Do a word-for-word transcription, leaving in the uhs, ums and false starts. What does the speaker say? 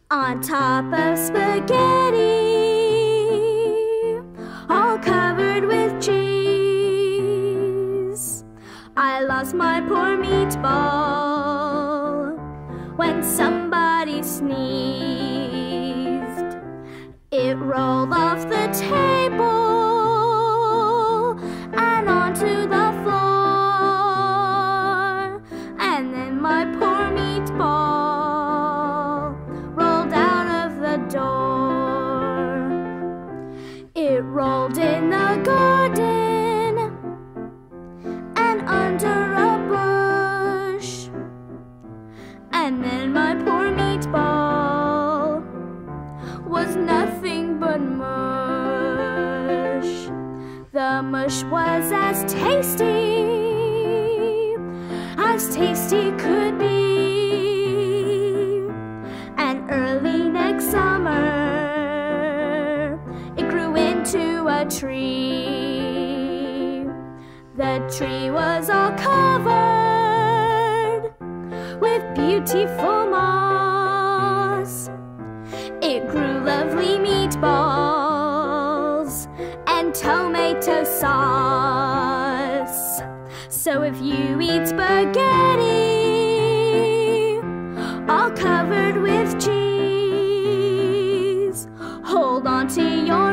on top of spaghetti, all covered with cheese. I lost my poor meatball when somebody sneezed. It rolled off the table and onto the floor, and then my poor meatball rolled out of the door. It rolled in the garden and under a bush, and then my poor meatball was nothing but mush. The mush was as tasty as tasty could be, and early next summer it grew into a tree. The tree was all covered with beautiful moss. It grew lovely meatballs and tomato sauce. So if you eat spaghetti all covered with cheese, hold on to your